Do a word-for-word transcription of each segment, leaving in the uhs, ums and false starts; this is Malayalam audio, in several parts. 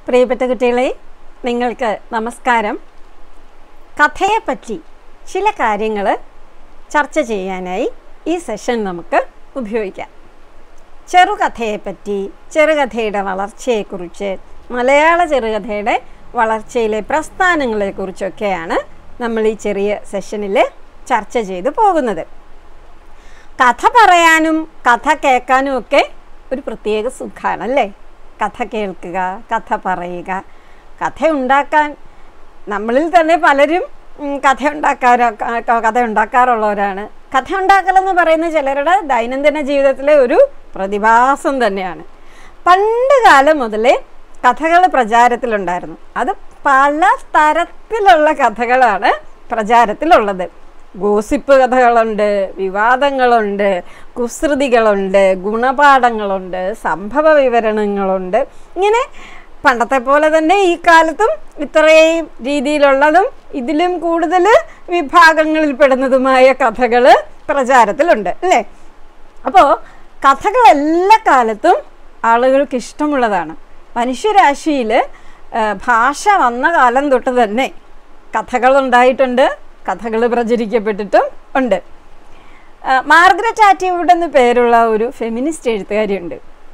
പ്രിയപ്പെട്ട കുട്ടികളെ, നിങ്ങൾക്ക് നമസ്കാരം. കഥയെപ്പറ്റി ചില കാര്യങ്ങൾ ചർച്ച ചെയ്യാനായി ഈ സെഷൻ നമുക്ക് ഉപയോഗിക്കാം. ചെറുകഥയെപ്പറ്റി, ചെറുകഥയുടെ വളർച്ചയെക്കുറിച്ച്, മലയാള ചെറുകഥയുടെ വളർച്ചയിലെ പ്രസ്ഥാനങ്ങളെക്കുറിച്ചൊക്കെയാണ് നമ്മൾ ഈ ചെറിയ സെഷനിൽ ചർച്ച ചെയ്തു പോകുന്നത്. കഥ പറയാനും കഥ കേൾക്കാനും ഒക്കെ ഒരു പ്രത്യേക സുഖമാണല്ലേ. കഥ കേൾക്കുക, കഥ പറയുക, കഥ ഉണ്ടാക്കാൻ നമ്മളിൽ തന്നെ പലരും കഥ ഉണ്ടാക്കാറോ കഥ ഉണ്ടാക്കാറുള്ളവരാണ്. കഥ ഉണ്ടാക്കലെന്ന് പറയുന്നത് ചിലരുടെ ദൈനംദിന ജീവിതത്തിലെ ഒരു പ്രതിഭാസം തന്നെയാണ്. പണ്ട് കാലം മുതലേ കഥകൾ പ്രചാരത്തിലുണ്ടായിരുന്നു. അത് പല തരത്തിലുള്ള കഥകളാണ് പ്രചാരത്തിലുള്ളത്. ഗോസിപ്പ് കഥകളുണ്ട്, വിവാദങ്ങളുണ്ട്, കുസൃതികളുണ്ട്, ഗുണപാഠങ്ങളുണ്ട്, സംഭവ വിവരണങ്ങളുണ്ട്. ഇങ്ങനെ പണ്ടത്തെ പോലെ തന്നെ ഈ കാലത്തും ഇത്രയും രീതിയിലുള്ളതും ഇതിലും കൂടുതൽ വിഭാഗങ്ങളിൽ പെടുന്നതുമായ കഥകൾ പ്രചാരത്തിലുണ്ട് അല്ലേ. അപ്പോൾ കഥകൾ എല്ലാ കാലത്തും ആളുകൾക്ക് ഇഷ്ടമുള്ളതാണ്. മനുഷ്യരാശിയിൽ ഭാഷ വന്ന കാലം തൊട്ട് തന്നെ കഥകളുണ്ടായിട്ടുണ്ട്, കഥകൾ പ്രചരിക്കപ്പെട്ടിട്ടും ഉണ്ട്. മാർഗരറ്റ് ആറ്റ്വുഡ് എന്ന് പേരുള്ള ഒരു ഫെമിനിസ്റ്റ് എഴുത്തുകാരിയുണ്ട്.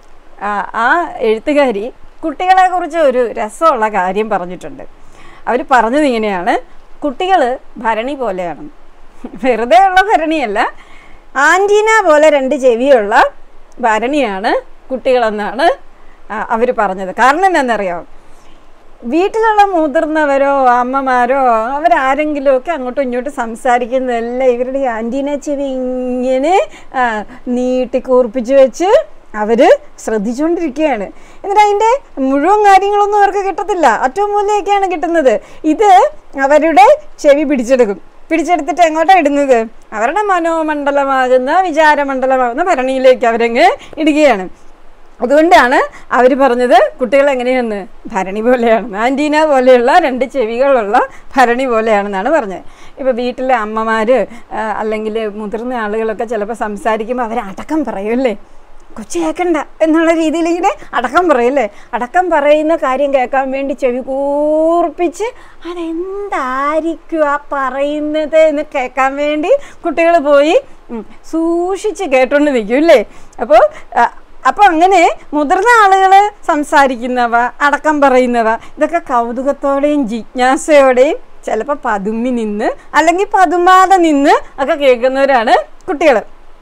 ആ എഴുത്തുകാരി കുട്ടികളെക്കുറിച്ച് ഒരു രസമുള്ള കാര്യം പറഞ്ഞിട്ടുണ്ട്. അവർ പറഞ്ഞത് ഇങ്ങനെയാണ്: കുട്ടികൾ ഭരണി പോലെയാണ്. വെറുതെ ഉള്ള ഭരണിയല്ല, ആൻറ്റീന പോലെ രണ്ട് ചെവിയുള്ള ഭരണിയാണ് കുട്ടികളെന്നാണ് അവർ പറഞ്ഞത്. കാരണം എന്താണെന്നറിയാമോ? വീട്ടിലുള്ള മുതിർന്നവരോ അമ്മമാരോ അവരാരെങ്കിലുമൊക്കെ അങ്ങോട്ടും ഇങ്ങോട്ടും സംസാരിക്കുന്നതല്ല ഇവരുടെ ആൻറ്റീന ചെവി ഇങ്ങനെ നീട്ടി കൂർപ്പിച്ച് വെച്ച് അവർ ശ്രദ്ധിച്ചുകൊണ്ടിരിക്കുകയാണ്. എന്നിട്ട് അതിൻ്റെ മുഴുവൻ കാര്യങ്ങളൊന്നും അവർക്ക് കിട്ടത്തില്ല, അറ്റവും മൂലയൊക്കെയാണ് കിട്ടുന്നത്. ഇത് അവരുടെ ചെവി പിടിച്ചെടുക്കും. പിടിച്ചെടുത്തിട്ട് എങ്ങോട്ടാണ് ഇടുന്നത്? അവരുടെ മനോമണ്ഡലമാകുന്ന വിചാരമണ്ഡലമാകുന്ന ഭരണിയിലേക്ക് അവരങ്ങ് ഇടുകയാണ്. അതുകൊണ്ടാണ് അവർ പറഞ്ഞത് കുട്ടികൾ എങ്ങനെയാണെന്ന്, ഭരണി പോലെയാണെന്ന്, ആൻറ്റീന പോലെയുള്ള രണ്ട് ചെവികളുള്ള ഭരണി പോലെയാണെന്നാണ് പറഞ്ഞത്. ഇപ്പോൾ വീട്ടിലെ അമ്മമാർ അല്ലെങ്കിൽ മുതിർന്ന ആളുകളൊക്കെ ചിലപ്പോൾ സംസാരിക്കുമ്പോൾ അവർ അടക്കം പറയുമല്ലേ, കൊച്ചു കേൾക്കണ്ട എന്നുള്ള രീതിയിൽ ഇങ്ങനെ അടക്കം പറയല്ലേ. അടക്കം പറയുന്ന കാര്യം കേൾക്കാൻ വേണ്ടി ചെവി കൂർപ്പിച്ച് അതെന്തായിരിക്കും ആ പറയുന്നത് എന്ന് കേൾക്കാൻ വേണ്ടി കുട്ടികൾ പോയി സൂക്ഷിച്ച് കേട്ടുകൊണ്ട് നിൽക്കും അല്ലേ. അപ്പോൾ അപ്പോൾ അങ്ങനെ മുതിർന്ന ആളുകൾ സംസാരിക്കുന്നവ, അടക്കം പറയുന്നവ, ഇതൊക്കെ കൗതുകത്തോടെയും ജിജ്ഞാസയോടെയും ചിലപ്പോൾ പതുമ്മി നിന്ന് അല്ലെങ്കിൽ പതുമാതെ നിന്ന് ഒക്കെ കേൾക്കുന്നവരാണ് കുട്ടികൾ.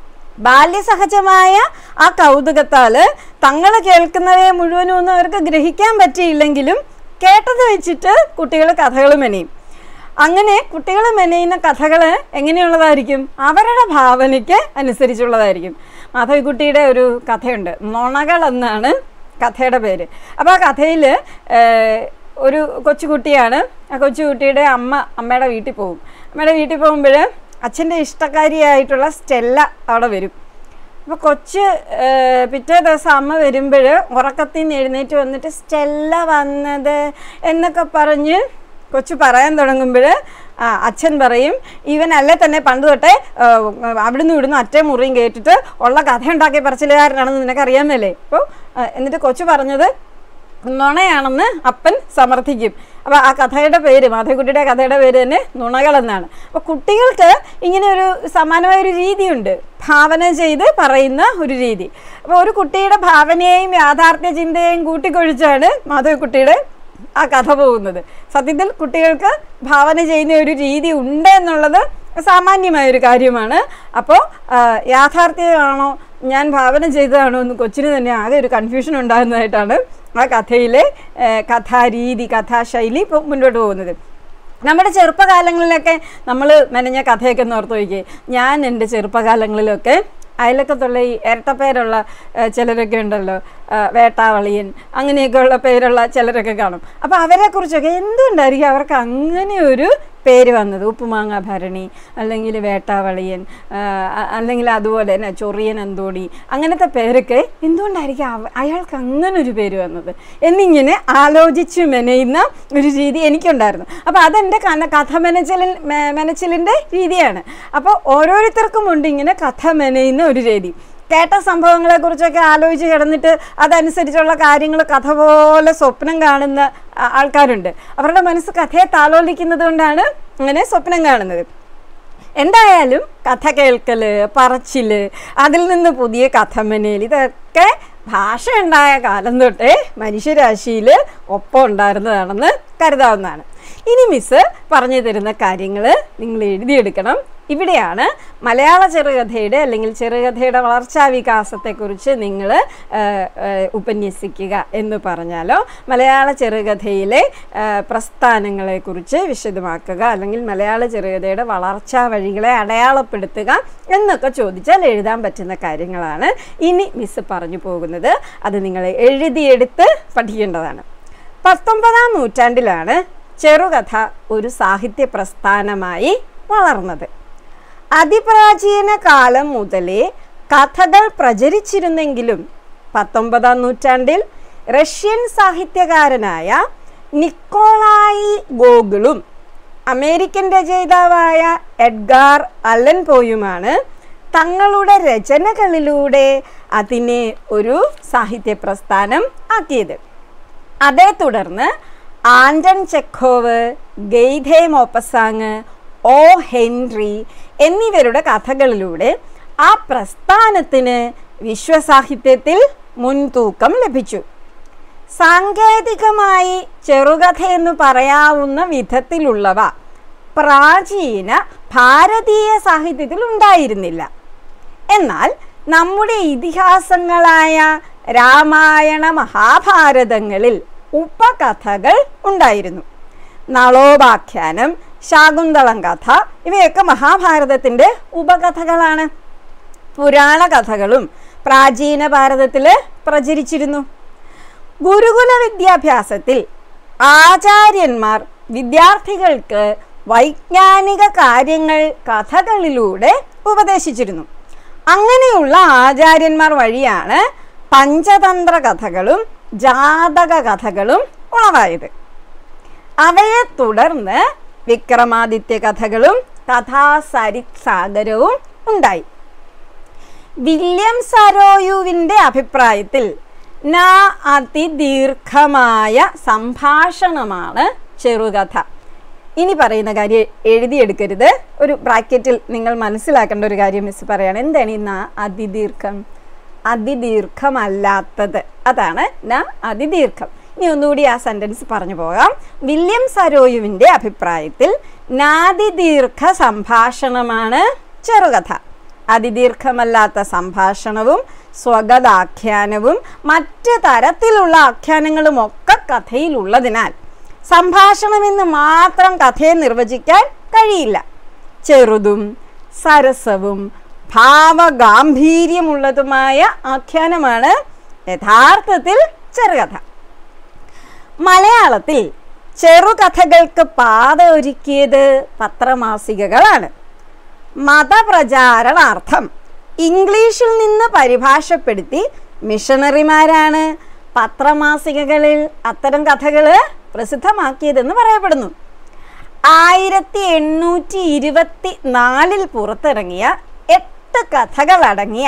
ബാല്യസഹജമായ ആ കൗതുകത്താൽ തങ്ങൾ കേൾക്കുന്നവയെ മുഴുവനും ഒന്നും അവർക്ക് ഗ്രഹിക്കാൻ പറ്റിയില്ലെങ്കിലും കേട്ടത് വെച്ചിട്ട് കുട്ടികൾ കഥകൾ മെനയും. അങ്ങനെ കുട്ടികൾ മെനയുന്ന കഥകൾ എങ്ങനെയുള്ളതായിരിക്കും? അവരുടെ ഭാവനയ്ക്ക് അനുസരിച്ചുള്ളതായിരിക്കും. മാധവിക്കുട്ടിയുടെ ഒരു കഥയുണ്ട്, നുണകൾ എന്നാണ് കഥയുടെ പേര്. അപ്പോൾ ആ കഥയിൽ ഒരു കൊച്ചുകുട്ടിയാണ്. ആ കൊച്ചുകുട്ടിയുടെ അമ്മ അമ്മയുടെ വീട്ടിൽ പോകും. അമ്മയുടെ വീട്ടിൽ പോകുമ്പോൾ അച്ഛൻ്റെ ഇഷ്ടക്കാരിയായിട്ടുള്ള സ്റ്റെല്ല അവിടെ വരും. അപ്പോൾ കൊച്ച് പിറ്റേ ദിവസം അമ്മ വരുമ്പോൾ ഉറക്കത്തിൽ നിന്ന് എഴുന്നേറ്റ് വന്നിട്ട് സ്റ്റെല്ല വന്നത് എന്നൊക്കെ പറഞ്ഞ് കൊച്ചു പറയാൻ തുടങ്ങുമ്പോൾ അച്ഛൻ പറയും, ഇവനല്ലേ തന്നെ പണ്ട് തൊട്ടേ അവിടുന്ന് ഇവിടുന്ന് അറ്റേ മുറിയും കേട്ടിട്ട് ഉള്ള കഥ ഉണ്ടാക്കിയ പറച്ചിലുകാരനാണെന്ന് നിനക്കറിയാമല്ലേ. അപ്പോൾ എന്നിട്ട് കൊച്ചു പറഞ്ഞത് നുണയാണെന്ന് അപ്പൻ സമർത്ഥിക്കും. അപ്പോൾ ആ കഥയുടെ പേര്, മാധവിക്കുട്ടിയുടെ കഥയുടെ പേര് തന്നെ നുണകളെന്നാണ്. അപ്പോൾ കുട്ടികൾക്ക് ഇങ്ങനെ ഒരു സമാനമായൊരു രീതിയുണ്ട്, ഭാവന ചെയ്ത് പറയുന്ന ഒരു രീതി. അപ്പോൾ ഒരു കുട്ടിയുടെ ഭാവനയെയും യാഥാർത്ഥ്യ ചിന്തയെയും കൂട്ടിക്കൊഴിച്ചാണ് മാധവിക്കുട്ടിയുടെ ആ കഥ പോകുന്നത്. സത്യത്തിൽ കുട്ടികൾക്ക് ഭാവന ചെയ്യുന്ന ഒരു രീതി ഉണ്ട് എന്നുള്ളത് സാമാന്യമായൊരു കാര്യമാണ്. അപ്പോൾ യാഥാർത്ഥ്യമാണോ ഞാൻ ഭാവന ചെയ്തതാണോ എന്ന് കൊച്ചിന് തന്നെ ആകെ ഒരു കൺഫ്യൂഷൻ ഉണ്ടാകുന്നതായിട്ടാണ് ആ കഥയിലെ കഥാരീതി, കഥാശൈലി ഇപ്പോൾ മുന്നോട്ട് പോകുന്നത്. നമ്മുടെ ചെറുപ്പകാലങ്ങളിലൊക്കെ നമ്മൾ മെനഞ്ഞ കഥയൊക്കെ ഒന്ന് ഓർത്ത് നോക്കിയേ. ഞാൻ എൻ്റെ ചെറുപ്പകാലങ്ങളിലൊക്കെ അയലക്കത്തുള്ള ഈ ഇരട്ടപ്പേരുള്ള ചിലരൊക്കെ ഉണ്ടല്ലോ, വേട്ടാവളിയൻ അങ്ങനെയൊക്കെയുള്ള പേരുള്ള ചിലരൊക്കെ കാണും. അപ്പോൾ അവരെക്കുറിച്ചൊക്കെ എന്തുകൊണ്ടായിരിക്കും അവർക്ക് അങ്ങനെ ഒരു പേര് വന്നത്? ഉപ്പുമാങ്ങ ഭരണി, അല്ലെങ്കിൽ വേട്ടാവളിയൻ, അല്ലെങ്കിൽ അതുപോലെ തന്നെ ചൊറിയൻ അന്തോണി, അങ്ങനത്തെ പേരൊക്കെ എന്തുകൊണ്ടായിരിക്കും അയാൾക്ക് അങ്ങനൊരു പേര് വന്നത് എന്നിങ്ങനെ ആലോചിച്ച് മെനയുന്ന ഒരു രീതി എനിക്കുണ്ടായിരുന്നു. അപ്പോൾ അതെൻ്റെ കഥ മെനച്ചിലിൻ മെനച്ചിലിൻ്റെ രീതിയാണ്. അപ്പോൾ ഓരോരുത്തർക്കും ഉണ്ട് ഇങ്ങനെ കഥ മെനയുന്ന ഒരു രീതി. കേട്ട സംഭവങ്ങളെക്കുറിച്ചൊക്കെ ആലോചിച്ച് കിടന്നിട്ട് അതനുസരിച്ചുള്ള കാര്യങ്ങൾ കഥ പോലെ സ്വപ്നം കാണുന്ന ആൾക്കാരുണ്ട്. അവരുടെ മനസ്സ് കഥയെ താലോലിക്കുന്നത് കൊണ്ടാണ് അങ്ങനെ സ്വപ്നം കാണുന്നത്. എന്തായാലും കഥ കേൾക്കൽ, പറച്ചിൽ, അതിൽ നിന്ന് പുതിയ കഥമനയിൽ, ഇതൊക്കെ ഭാഷ ഉണ്ടായ കാലം തൊട്ടേ മനുഷ്യരാശിയിൽ ഒപ്പം ഉണ്ടായിരുന്നതാണെന്ന് കരുതാവുന്നതാണ്. ഇനി മിസ് പറഞ്ഞു തരുന്ന കാര്യങ്ങൾ നിങ്ങൾ എഴുതിയെടുക്കണം. ഇവിടെയാണ് മലയാള ചെറുകഥയുടെ അല്ലെങ്കിൽ ചെറുകഥയുടെ വളർച്ചാ വികാസത്തെക്കുറിച്ച് നിങ്ങൾ ഉപന്യസിക്കുക എന്ന് പറഞ്ഞാലോ, മലയാള ചെറുകഥയിലെ പ്രസ്ഥാനങ്ങളെക്കുറിച്ച് വിശദമാക്കുക അല്ലെങ്കിൽ മലയാള ചെറുകഥയുടെ വളർച്ചാ വഴികളെ അടയാളപ്പെടുത്തുക എന്നൊക്കെ ചോദിച്ചാൽ എഴുതാൻ പറ്റുന്ന കാര്യങ്ങളാണ് ഇനി മിസ് പറഞ്ഞു പോകുന്നത്. അത് നിങ്ങൾ എഴുതിയെടുത്ത് പഠിക്കേണ്ടതാണ്. പത്തൊമ്പതാം നൂറ്റാണ്ടിലാണ് ചെറുകഥ ഒരു സാഹിത്യ പ്രസ്ഥാനമായി വളർന്നത്. അതിപ്രാചീന കാലം മുതലേ കഥകൾ പ്രചരിച്ചിരുന്നെങ്കിലും പത്തൊമ്പതാം നൂറ്റാണ്ടിൽ റഷ്യൻ സാഹിത്യകാരനായ നിക്കോളായി ഗോഗിളും അമേരിക്കൻ രചയിതാവായ എഡ്ഗാർ അലൻ പോയുമാണ് തങ്ങളുടെ രചനകളിലൂടെ അതിനെ ഒരു സാഹിത്യ പ്രസ്ഥാനം ആക്കിയത്. അതേ തുടർന്ന് Anton Chekhov, Goethe Maupassant, O Henry എന്നിവരുടെ കഥകളിലൂടെ ആ പ്രസ്ഥാനത്തിന് വിശ്വസാഹിത്യത്തിൽ മുൻതൂക്കം ലഭിച്ചു. സാങ്കേതികമായി ചെറുകഥയെന്ന് പറയാവുന്ന വിധത്തിലുള്ളവ പ്രാചീന ഭാരതീയ സാഹിത്യത്തിൽ ഉണ്ടായിരുന്നില്ല. എന്നാൽ നമ്മുടെ ഇതിഹാസങ്ങളായ രാമായണ മഹാഭാരതങ്ങളിൽ ഉപകഥകൾ ഉണ്ടായിരുന്നു. നളോപാഖ്യാനം, ശാകുന്തളം കഥ ഇവയൊക്കെ മഹാഭാരതത്തിൻ്റെ ഉപകഥകളാണ്. പുരാണ കഥകളും പ്രാചീന ഭാരതത്തിൽ പ്രചരിച്ചിരുന്നു. ഗുരുകുല വിദ്യാഭ്യാസത്തിൽ ആചാര്യന്മാർ വിദ്യാർത്ഥികൾക്ക് വൈജ്ഞാനിക കാര്യങ്ങൾ കഥകളിലൂടെ ഉപദേശിച്ചിരുന്നു. അങ്ങനെയുള്ള ആചാര്യന്മാർ വഴിയാണ് പഞ്ചതന്ത്ര കഥകളും ജാതക കഥകളും ഉളവായത്. അവയെ തുടർന്ന് വിക്രമാദിത്യ കഥകളും കഥാസരിത്സാഗരവും ഉണ്ടായി. വില്യം സരോയുവിൻ്റെ അഭിപ്രായത്തിൽ ന അതിദീർഘമായ സംഭാഷണമാണ് ചെറുകഥ. ഇനി പറയുന്ന കാര്യം എഴുതിയെടുക്കരുത്. ഒരു ബ്രാക്കറ്റിൽ നിങ്ങൾ മനസ്സിലാക്കേണ്ട ഒരു കാര്യം മിസ് പറയാണ്. എന്താണ് ഈ ന അതിദീർഘം? അതിദീർഘമല്ലാത്തത്, അതാണ് ന അതിദീർഘം. ഇനി ഒന്നുകൂടി ആ സെൻറ്റൻസ് പറഞ്ഞു പോകാം. വില്യം സരോയുവിൻ്റെ അഭിപ്രായത്തിൽ നാതിദീർഘ സംഭാഷണമാണ് ചെറുകഥ. അതിദീർഘമല്ലാത്ത സംഭാഷണവും സ്വഗതാഖ്യാനവും മറ്റ് തരത്തിലുള്ള ആഖ്യാനങ്ങളും ഒക്കെ കഥയിലുള്ളതിനാൽ സംഭാഷണമെന്ന് മാത്രം കഥയെ നിർവചിക്കാൻ കഴിയില്ല. ചെറുതും സരസവും ഭാവഗാംഭീര്യമുള്ളതുമായ ആഖ്യാനമാണ് യഥാർത്ഥത്തിൽ ചെറുകഥ. മലയാളത്തിൽ ചെറുകഥകൾക്ക് പാത ഒരുക്കിയത് പത്രമാസികകളാണ്. മതപ്രചാരണാർത്ഥം ഇംഗ്ലീഷിൽ നിന്ന് പരിഭാഷപ്പെടുത്തി മിഷണറിമാരാണ് പത്രമാസികകളിൽ അത്തരം കഥകൾ പ്രസിദ്ധമാക്കിയതെന്ന് പറയപ്പെടുന്നു. ആയിരത്തി എണ്ണൂറ്റി ഇരുപത്തി നാലിൽ പുറത്തിറങ്ങിയ എട്ട് കഥകളടങ്ങിയ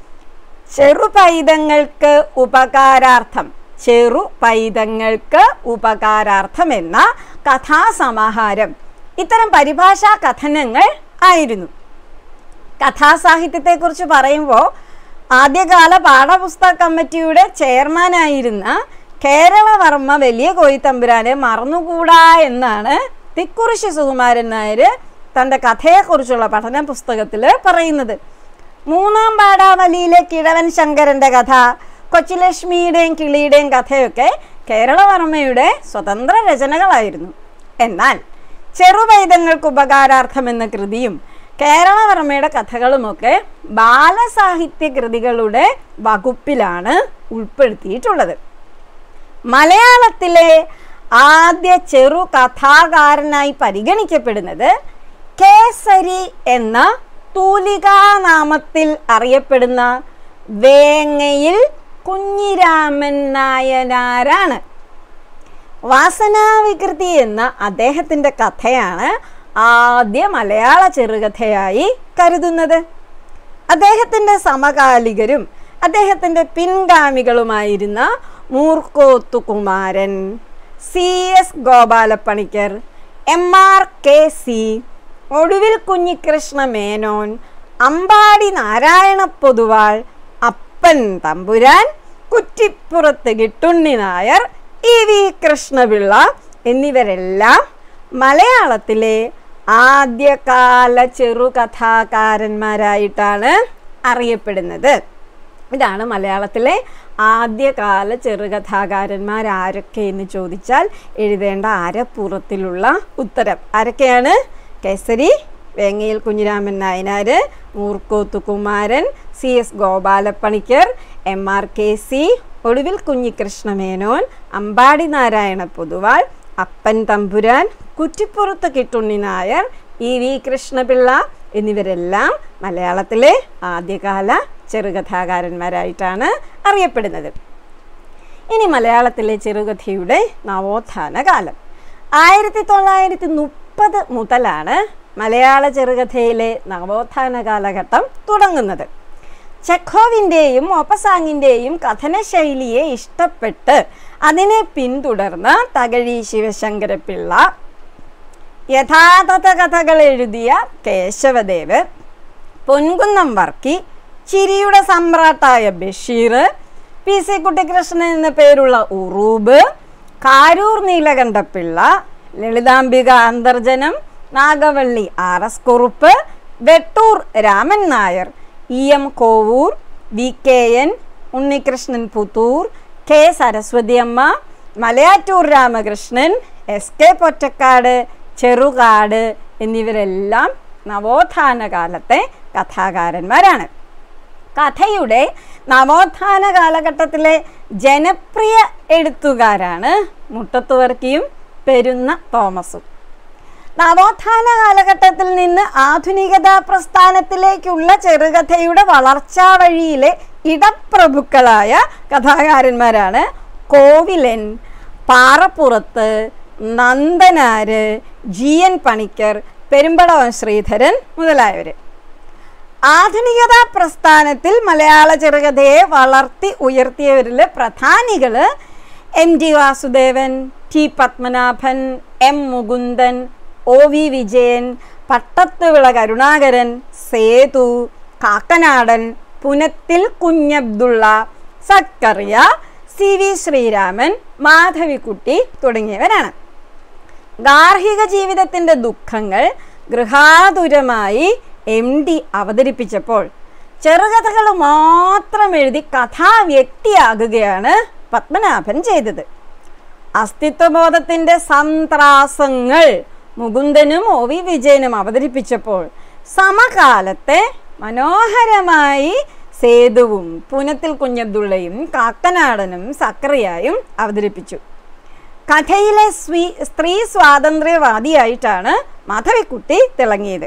ചെറുപൈതങ്ങൾക്ക് ഉപകാരാർത്ഥം ചെറുപൈതങ്ങൾക്ക് ഉപകാരാർത്ഥം എന്ന കഥാസമാഹാരം ഇത്തരം പരിഭാഷാ കഥനങ്ങൾ ആയിരുന്നു. കഥാസാഹിത്യത്തെക്കുറിച്ച് പറയുമ്പോൾ ആദ്യകാല പാഠപുസ്തക കമ്മിറ്റിയുടെ ചെയർമാനായിരുന്ന കേരളവർമ്മ വലിയ കോയിത്തമ്പുരാനെ മറന്നുകൂടാ എന്നാണ് തിക്കുറിശ്ശി സുകുമാരൻ നായർ തൻ്റെ കഥയെക്കുറിച്ചുള്ള പഠന പുസ്തകത്തിൽ പറയുന്നത്. മൂന്നാം പാഠാവലിയിലെ കിഴവൻ ശങ്കരൻ്റെ കഥ, കൊച്ചിലക്ഷ്മിയുടെയും കിളിയുടെയും കഥയൊക്കെ കേരളവർമ്മയുടെ സ്വതന്ത്ര രചനകളായിരുന്നു. എന്നാൽ ചെറുപൈതങ്ങൾക്ക് ഉപകാരാർത്ഥം എന്ന കൃതിയും കേരളവർമ്മയുടെ കഥകളുമൊക്കെ ബാലസാഹിത്യ കൃതികളുടെ വകുപ്പിലാണ് ഉൾപ്പെടുത്തിയിട്ടുള്ളത്. മലയാളത്തിലെ ആദ്യ ചെറു കഥാകാരനായി പരിഗണിക്കപ്പെടുന്നത് കേസരി എന്ന തൂലികാനാമത്തിൽ അറിയപ്പെടുന്ന വേങ്ങയിൽ കുഞ്ഞിരാമൻ നായനാരാണ്. വാസനാവികൃതി എന്ന അദ്ദേഹത്തിൻ്റെ കഥയാണ് ആദ്യ മലയാള ചെറുകഥയായി കരുതുന്നത്. അദ്ദേഹത്തിൻ്റെ സമകാലികരും അദ്ദേഹത്തിൻ്റെ പിൻഗാമികളുമായിരുന്ന Moorkoth Kumaran, C S Gopala Panicker, M R K C, Oduvil Kunhikrishna Menon, Ambadi Narayana Poduval, Appan Thampuran, Kuttippurath Kittunni Nair, E V Krishna Pillai എന്നിവരെല്ലാം മലയാളത്തിലെ ആദ്യകാല ചെറുകഥാകാരന്മാരായിട്ടാണ് അറിയപ്പെടുന്നത്. ഇതാണ് മലയാളത്തിലെ ആദ്യകാല ചെറുകഥാകാരന്മാർ ആരൊക്കെ എന്ന് ചോദിച്ചാൽ എഴുതേണ്ട അരപ്പുറത്തിലുള്ള ഉത്തരം. ആരൊക്കെയാണ്? Kesari Vengayil Kunhiraman Nayanar, Moorkoth Kumaran, C S Gopala Panicker, M R K C, Oduvil Kunhikrishna Menon, Ambadi Narayana Poduval, Appan Thampuran, Kuttippurath Kittunni Nair, E V Krishna Pillai എന്നിവരെല്ലാം മലയാളത്തിലെ ആദ്യകാല ചെറുകഥാകാരന്മാരായിട്ടാണ് അറിയപ്പെടുന്നത്. ഇനി മലയാളത്തിലെ ചെറുകഥയുടെ നവോത്ഥാന കാലം. ആയിരത്തി തൊള്ളായിരത്തി മുപ്പത് മുതലാണ് മലയാള ചെറുകഥയിലെ നവോത്ഥാന കാലഘട്ടം തുടങ്ങുന്നത്. ചെഖോവിൻ്റെയും ഒപ്പസാങ്ങിൻ്റെയും കഥനശൈലിയെ ഇഷ്ടപ്പെട്ട് അതിനെ പിന്തുടർന്ന് തകഴി ശിവശങ്കരപിള്ള, യഥാതഥ കഥകൾ എഴുതിയ കേശവദേവ്, പൊൻകുന്നം വർക്കി, ചിരിയുടെ സമ്രാട്ടായ ബഷീർ, പി സി കുട്ടിക്കൃഷ്ണൻ എന്ന പേരുള്ള Uroob, Karoor Neelakanta Pillai, Lalithambika Antharjanam, Nagavally R S Kurup, Vettoor Raman Nair, E M Kovoor, V K N, Unnikrishnan Puthoor, K Saraswathi Amma, Malayattoor Ramakrishnan, S K Pottekkatt, Cherukad എന്നിവരെല്ലാം നവോത്ഥാന കാലത്തെ കഥാകാരന്മാരാണ്. കഥയുടെ നവോത്ഥാന കാലഘട്ടത്തിലെ ജനപ്രിയ എഴുത്തുകാരാണ് മുട്ടത്തുവർക്കിയും പെരുന്ന തോമസും. നവോത്ഥാന കാലഘട്ടത്തിൽ നിന്ന് ആധുനികതാ പ്രസ്ഥാനത്തിലേക്കുള്ള ചെറുകഥയുടെ വളർച്ചാ വഴിയിലെ ഇടപ്രഭുക്കളായ കഥാകാരന്മാരാണ് കോവിലൻ, പാറപ്പുറത്ത്, നന്ദനാര്, ജി എൻ പണിക്കർ, പെരുമ്പടവൻ ശ്രീധരൻ മുതലായവർ. ആധുനികതാ പ്രസ്ഥാനത്തിൽ മലയാള ചെറുകഥയെ വളർത്തി ഉയർത്തിയവരിൽ പ്രധാനികൾ M T Vasudevan, T Padmanabhan, M Mukundan, O V Vijayan, Pattathuvila Karunakaran, Sethu, Kakkanadan, Punathil Kunhabdulla, Zacharia, C V Sreeraman, Madhavikutty തുടങ്ങിയവരാണ്. ഗാർഹിക ജീവിതത്തിൻ്റെ ദുഃഖങ്ങൾ ഗൃഹാതുരമായി എം ഡി അവതരിപ്പിച്ചപ്പോൾ ചെറുകഥകൾ മാത്രം എഴുതി കഥാവ്യക്തിയാകുകയാണ് പത്മനാഭൻ ചെയ്തത്. അസ്തിത്വബോധത്തിൻ്റെ സന്ത്രാസങ്ങൾ മുകുന്ദനും ഒ വി വിജയനും അവതരിപ്പിച്ചപ്പോൾ സമകാലത്തെ മനോഹരമായി സേതുവും പുനത്തിൽ കുഞ്ഞബ്ദുള്ളയും കാക്കനാടനും സക്കറിയായും അവതരിപ്പിച്ചു. കഥയിലെ സ്വീ സ്ത്രീ സ്വാതന്ത്ര്യവാദിയായിട്ടാണ് മാധവിക്കുട്ടി തിളങ്ങിയത്.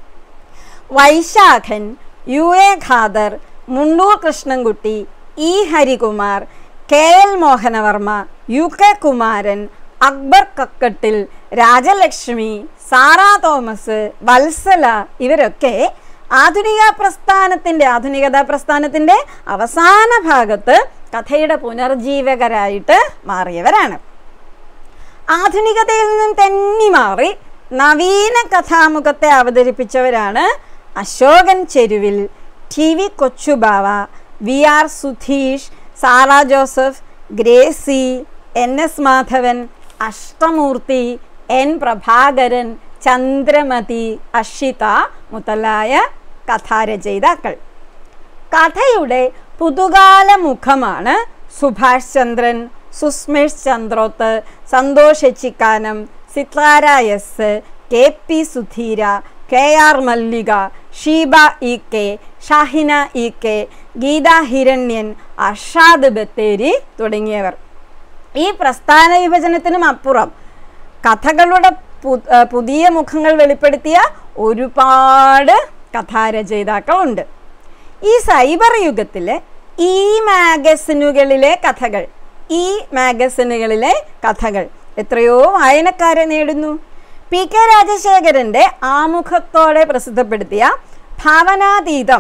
Vaisakhan, U A Khader, Mundoor Krishnankutty, E Harikumar, K L Mohanavarma, U K Kumaran, Akbar Kakkattil, Rajalakshmi, Sarah Thomas, Valsala ഇവരൊക്കെ ആധുനിക പ്രസ്ഥാനത്തിൻ്റെ ആധുനികതാ പ്രസ്ഥാനത്തിൻ്റെ അവസാന ഭാഗത്ത് കഥയുടെ പുനർജീവകരായിട്ട് മാറിയവരാണ്. ആധുനികതയിൽ നിന്നും തെന്നി മാറി നവീന കഥാമുഖത്തെ അവതരിപ്പിച്ചവരാണ് Ashokan Charuvil, T V Kochubava, V R Sudheesh, Sarah Joseph, Gracy, N S Madhavan, Ashtamoorthy, N Prabhakaran, Chandramathi, Ashitha മുതലായ കഥാരചയിതാക്കൾ. കഥയുടെ പുതുകാല മുഖമാണ് Subhash Chandran, Susmesh Chandroth, Santhosh Echikkanam, Sithara S, K P Sudheera, K R Mallika, Sheeba E K, Shahina E K, Geetha Hiranyan, Arshad Batheri തുടങ്ങിയവർ. ഈ പ്രസ്ഥാന വിഭജനത്തിനും അപ്പുറം കഥകളുടെ പുതിയ മുഖങ്ങൾ വെളിപ്പെടുത്തിയ ഒരുപാട് കഥാരചയിതാക്കളുണ്ട്. ഈ സൈബർ യുഗത്തിലെ ഈ മാഗസിനുകളിലെ കഥകൾ ഈ മാഗസിനുകളിലെ കഥകൾ എത്രയോ വായനക്കാരെ നേടുന്നു. പി കെ രാജശേഖരൻ്റെ ആമുഖത്തോടെ പ്രസിദ്ധപ്പെടുത്തിയ ഭാവനാതീതം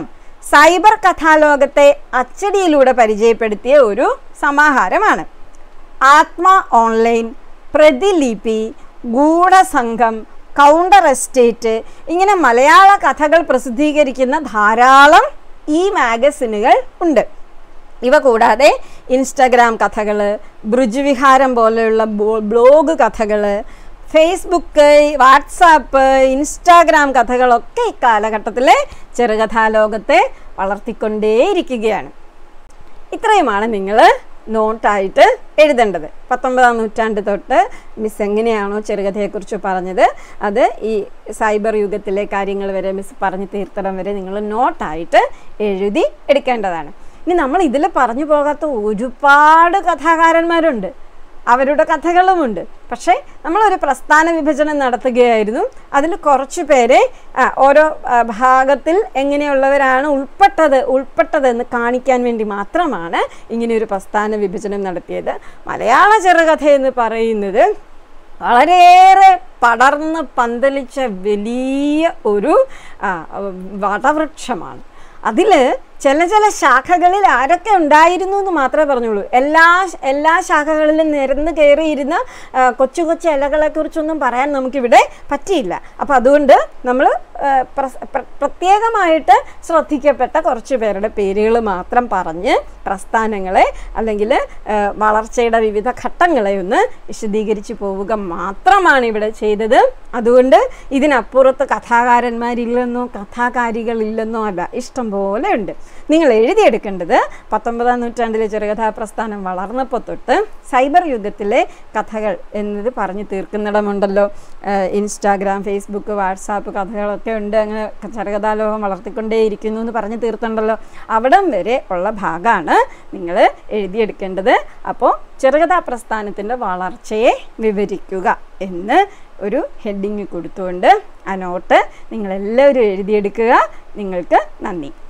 സൈബർ കഥാലോകത്തെ അച്ചടിയിലൂടെ പരിചയപ്പെടുത്തിയ ഒരു സമാഹാരമാണ്. ആത്മ ഓൺലൈൻ, പ്രതിലിപി, ഗൂഢസംഘം, കൗണ്ടർ എസ്റ്റേറ്റ്, ഇങ്ങനെ മലയാള കഥകൾ പ്രസിദ്ധീകരിക്കുന്ന ധാരാളം ഈ മാഗസിനുകൾ ഉണ്ട്. ഇവ കൂടാതെ ഇൻസ്റ്റഗ്രാം കഥകൾ, ബ്രുജുവിഹാരം പോലെയുള്ള ബ്ലോഗ് കഥകൾ, ഫേസ്ബുക്ക്, വാട്സാപ്പ്, ഇൻസ്റ്റാഗ്രാം കഥകളൊക്കെ ഇക്കാലഘട്ടത്തിലെ ചെറുകഥാലോകത്തെ വളർത്തിക്കൊണ്ടേയിരിക്കുകയാണ്. ഇത്രയുമാണ് നിങ്ങൾ നോട്ടായിട്ട് എഴുതേണ്ടത്. പത്തൊമ്പതാം നൂറ്റാണ്ട് തൊട്ട് മിസ് എങ്ങനെയാണോ ചെറുകഥയെക്കുറിച്ച് പറഞ്ഞത് അത് ഈ സൈബർ യുഗത്തിലെ കാര്യങ്ങൾ വരെ മിസ് പറഞ്ഞു തീർത്തിടം വരെ നിങ്ങൾ നോട്ടായിട്ട് എഴുതി എടുക്കേണ്ടതാണ്. ഇനി നമ്മൾ ഇതിൽ പറഞ്ഞു പോകാത്ത ഒരുപാട് കഥാകാരന്മാരുണ്ട്, അവരുടെ കഥകളുമുണ്ട്. പക്ഷേ നമ്മളൊരു പ്രസ്ഥാന വിഭജനം നടത്തുകയായിരുന്നു. അതിൽ കുറച്ച് പേരെ ഓരോ ഭാഗത്തിൽ എങ്ങനെയുള്ളവരാണ് ഉൾപ്പെട്ടത് ഉൾപ്പെട്ടതെന്ന് കാണിക്കാൻ വേണ്ടി മാത്രമാണ് ഇങ്ങനെയൊരു പ്രസ്ഥാന വിഭജനം നടത്തിയത്. മലയാള ചെറുകഥ എന്ന് പറയുന്നത് വളരെയേറെ പടർന്ന് പന്തലിച്ച വലിയ ഒരു വടവൃക്ഷമാണ്. അതിൽ ചില ചില ശാഖകളിൽ ആരൊക്കെ ഉണ്ടായിരുന്നു എന്ന് മാത്രമേ പറഞ്ഞുള്ളൂ. എല്ലാ എല്ലാ ശാഖകളിലും നിരന്ന് കയറിയിരുന്ന കൊച്ചു കൊച്ചു ഇലകളെക്കുറിച്ചൊന്നും പറയാൻ നമുക്കിവിടെ പറ്റിയില്ല. അപ്പോൾ അതുകൊണ്ട് നമ്മൾ പ്രത്യേകമായിട്ട് ശ്രദ്ധിക്കപ്പെട്ട കുറച്ച് പേരുടെ പേരുകൾ മാത്രം പറഞ്ഞ് പ്രസ്ഥാനങ്ങളെ അല്ലെങ്കിൽ വളർച്ചയുടെ വിവിധ ഘട്ടങ്ങളെ ഒന്ന് വിശദീകരിച്ച് പോവുക മാത്രമാണ് ഇവിടെ ചെയ്തത്. അതുകൊണ്ട് ഇതിനപ്പുറത്ത് കഥാകാരന്മാരില്ലെന്നോ കഥാകാരികളില്ലെന്നോ അല്ല, ഇഷ്ടം പോലെ ഉണ്ട്. നിങ്ങൾ എഴുതിയെടുക്കേണ്ടത് പത്തൊമ്പതാം നൂറ്റാണ്ടിലെ ചെറുകഥാ പ്രസ്ഥാനം വളർന്നപ്പോൾ തൊട്ട് സൈബർ യുഗത്തിലെ കഥകൾ എന്നത് പറഞ്ഞു തീർക്കുന്നിടമുണ്ടല്ലോ. ഇൻസ്റ്റാഗ്രാം, ഫേസ്ബുക്ക്, വാട്സാപ്പ് കഥകളൊക്കെ ഉണ്ട്. അങ്ങനെ ചെറുകഥാലോകം വളർത്തിക്കൊണ്ടേയിരിക്കുന്നു എന്ന് പറഞ്ഞു തീർത്തുണ്ടല്ലോ. അവിടം വരെ ഉള്ള ഭാഗമാണ് നിങ്ങൾ എഴുതിയെടുക്കേണ്ടത്. അപ്പോൾ ചെറുകഥാ പ്രസ്ഥാനത്തിൻ്റെ വളർച്ചയെ വിവരിക്കുക എന്ന് ഒരു ഹെഡിങ് കൊടുത്തുകൊണ്ട് ആ നോട്ട് നിങ്ങളെല്ലാവരും എഴുതിയെടുക്കുക. നിങ്ങൾക്ക് നന്ദി.